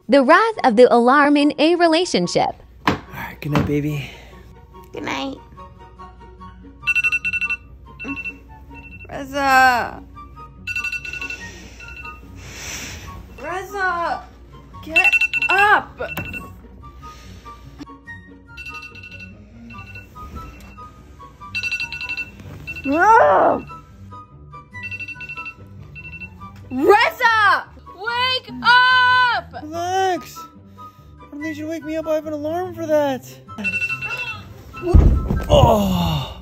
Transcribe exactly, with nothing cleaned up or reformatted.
The wrath of the alarm in a relationship. Alright, good night, baby. Good night. Reza. Reza, get up. Ah! Reza, wake up! Relax. I don't think you should wake me up. I have an alarm for that. Oh.